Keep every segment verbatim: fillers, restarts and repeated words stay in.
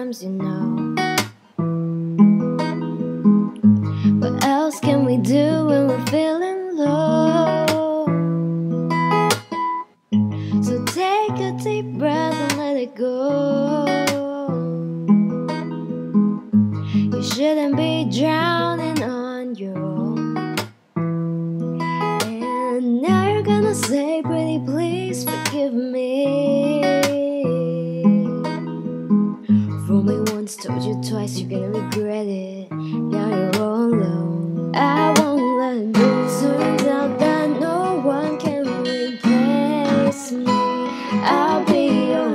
times, you know. What else can we do when we're feeling low? So take a deep breath and let it go. You shouldn't be drowning on your own. And now you're gonna say, pretty please forgive me. Fooled me once, told you twice, you're gonna regret it. Now you're all alone. I won't let go. Turns out that no one can replace me. I'll be your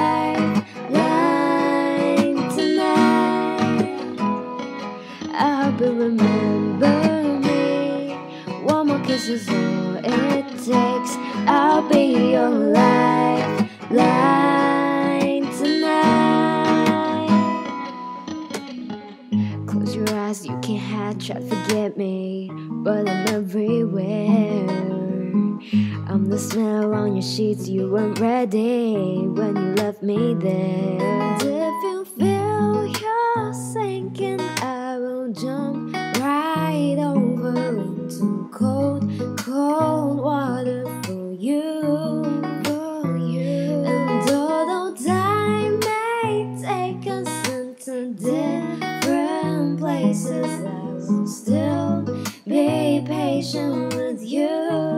lifeline tonight. I'll be remember me. One more kiss is all it takes. I'll be your lifeline tonight. Close your eyes, you can't hide, try to forget me, but I'm everywhere. I'm the smell on your sheets, you weren't ready when you left me there. And if you feel you're sinking, I will jump right over into cold, cold water for you, for you. And although time may take us into different places, I will still be patient with you.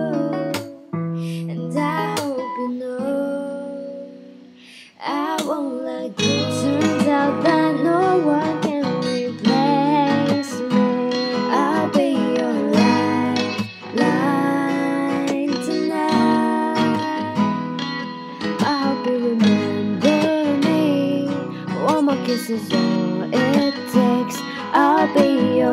And I hope you know I won't let go. Turns out that no one can replace me. I'll be your lifeline tonight. I hope you remember me. One more kiss is all it takes. I'll be your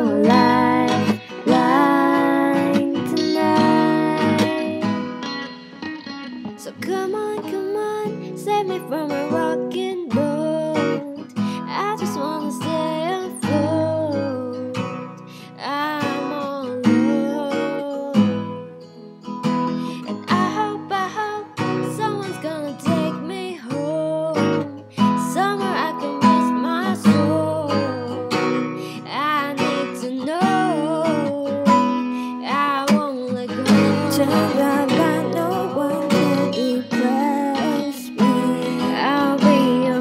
lifeline tonight. So come on, come on, save me from a rocking boat. I just wanna stay afloat. I'm all alone. And I hope, I hope someone's gonna take me home, somewhere I can rest my soul. I need to know I won't let go. Turns out that no one can replace me. I'll be your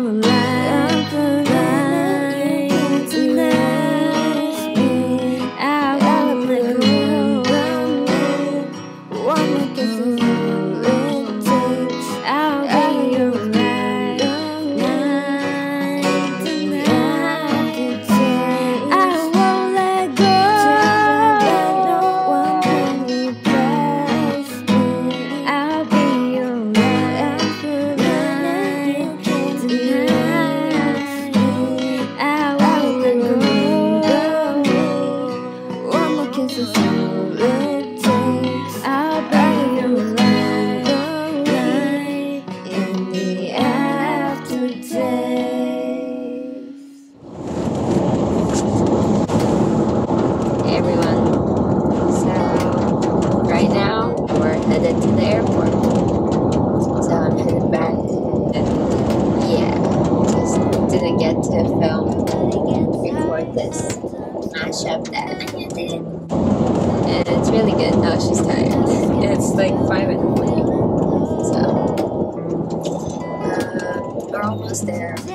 lifeline tonight. I'll let go. One more kiss is all it takes. I'll be your lifeline tonight. I won't let go. No one can replace me. I'll be your lifeline tonight. I won't let go. One more kiss is all it takes. I'll be your lifeline in the aftertaste. Hey everyone, so right now we're headed to the airport, so I'm headed back, and yeah, just didn't get to film, record this mashup that Anya did, and it's really good. Now she's tired. It's like five in the morning, so uh, we're almost there.